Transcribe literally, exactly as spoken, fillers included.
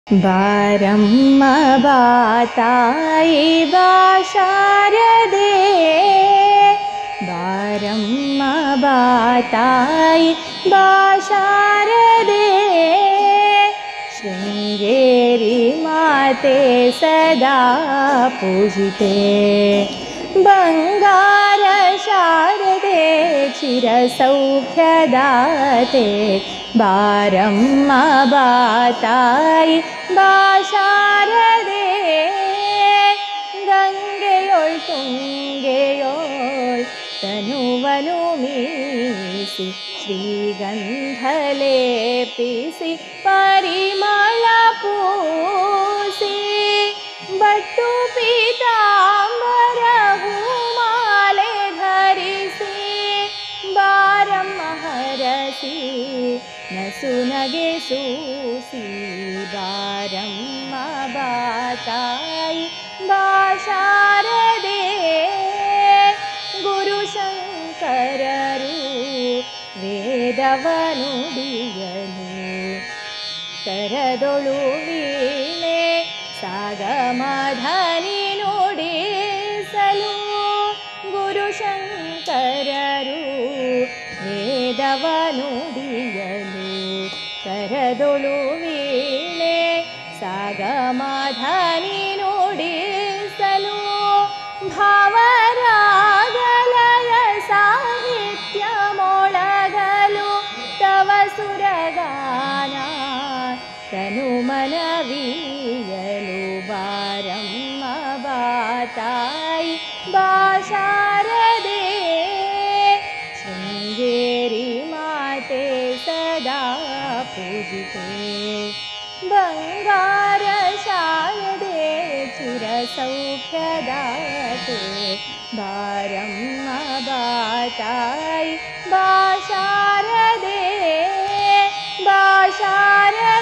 ಬಾರಮ್ಮ ಬಾತಾಯಿ ಬಾ ಶಾರದೆ, ಬಾರಮ್ಮ ಬಾತಾಯಿ ಬಾ ಶಾರದೆ, ಶೃಂಗೇರಿ ಮಾತೆ ಸದಾ ಪೂಜಿತೆ. ಬಂಗಾರ ಶಾರದೆ ಚಿರಸೌಖ್ಯದಾತೆ, ಬಾರಮ್ಮ ಬಾತಾಯಿ ಬಾ ಶಾರದೆ. ಗಂಗೆಯೊಳ್ ತುಂಗೆಯೋಳ್ ತನುವನು ಮೀಸಿ, ಶ್ರೀಗಂಧ ಲೇಪಿಸಿ ಪರಿಮಳ ಪೂಸಿ, ಬಟ್ಟು ಪೀತಾಂಬರ ಹೂಮಾಲೆ ಧರಿಸಿ, ಬಾರಮ್ಮ ಹರಸಿ ನಸುನಗೆ ಸೂಸಿ, ಬಾರಮ್ಮ ಬಾತಾಯಿ ಬಾ ಶಾರದೆ. ಗುರುಶಂಕರರು ವೇದವನುಡಿಯಲು, ಕರದೊಳು ವೀಣೆ ಸಾಗಮಧನಿ ನುಡಿಸಲು. ಗುರುಶಂಕರರು ವೇದವನುಡಿಯಲು, ಕರದೊಳು ವೀಣೆ ಸಾಗಮಧನಿ ನುಡಿಸಲು. ಭಾವರಾಗಲಯ ಸಾಹಿತ್ಯ ಮೊಳಗಲು, ತವ ಸುರಗಾನ ತನು ಮನವೀಯಲು. ಬಾರಮ್ಮ ಬಾತಾಯಿ ಬಾ ಶಾರದೆ, ಶೃಂಗೇರಿ ಮಾತೆ ಸದಾ ಪೂಜಿತೆ. ಬಂಗಾರ ಶಾರದೆ ಚಿರಸೌಖ್ಯದಾತೆ, ಬಾರಮ್ಮ ಬಾತಾಯಿ ಬಾ ಶಾರದೆ, ಬಾ ಶಾರದೆ.